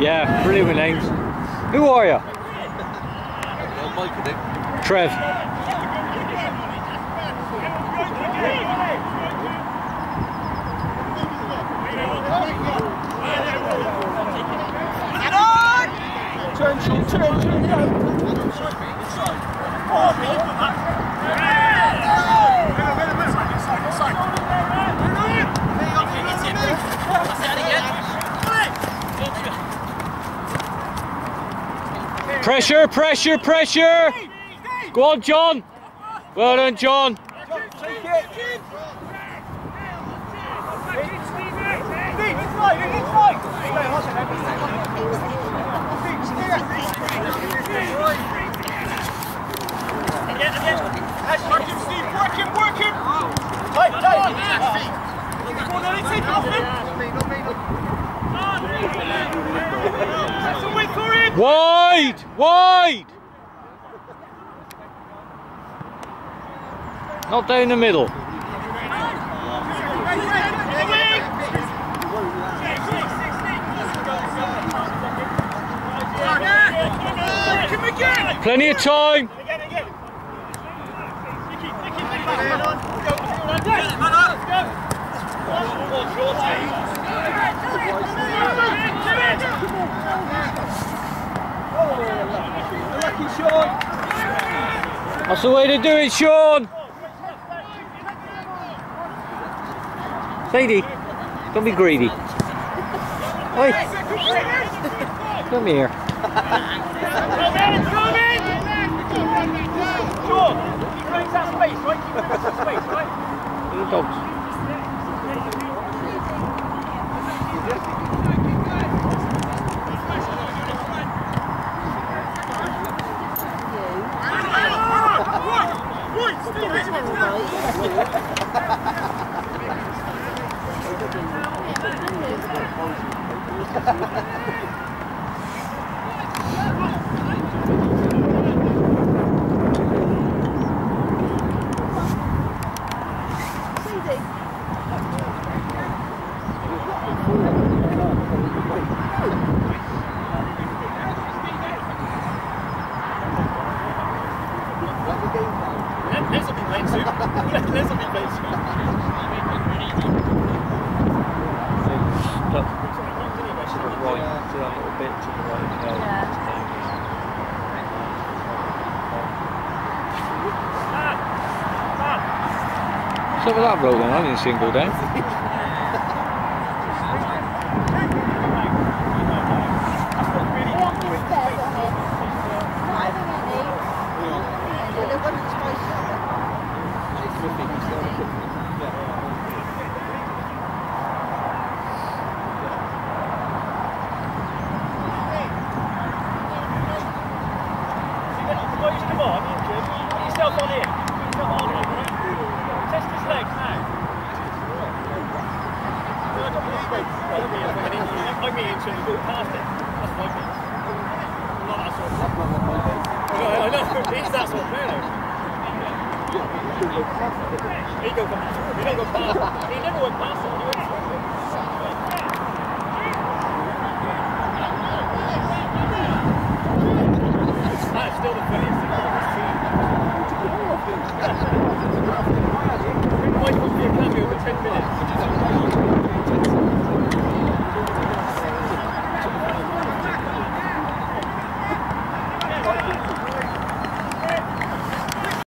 Yeah, brilliant with names. Who are you? Mike, I think. Trev. Pressure, pressure, pressure! Go on, John! Well done, John! Wide! Wide! Not down the middle. Plenty of time. That's the way to do it, Sean. Sadie, don't be greedy. Oi. Come here. Little dogs. What's up with that roll then? I didn't see him go down. He never went past it.